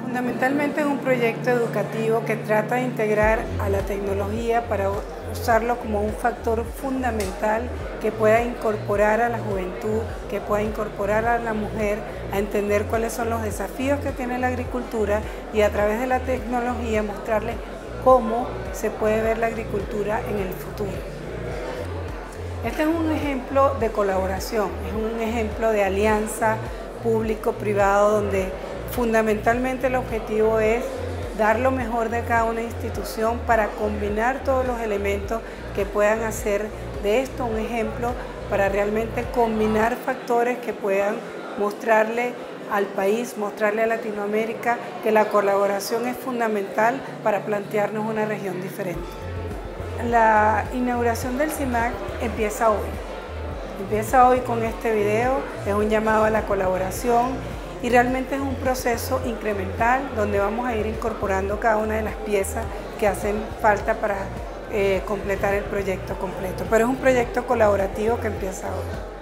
Fundamentalmente es un proyecto educativo que trata de integrar a la tecnología para usarlo como un factor fundamental que pueda incorporar a la juventud, que pueda incorporar a la mujer a entender cuáles son los desafíos que tiene la agricultura y a través de la tecnología mostrarles cómo se puede ver la agricultura en el futuro. Este es un ejemplo de colaboración, es un ejemplo de alianza público-privado donde fundamentalmente el objetivo es dar lo mejor de cada una institución para combinar todos los elementos que puedan hacer de esto un ejemplo para realmente combinar factores que puedan mostrarle al país, mostrarle a Latinoamérica que la colaboración es fundamental para plantearnos una región diferente. La inauguración del CIMAC empieza hoy con este video, es un llamado a la colaboración y realmente es un proceso incremental donde vamos a ir incorporando cada una de las piezas que hacen falta para completar el proyecto completo, pero es un proyecto colaborativo que empieza hoy.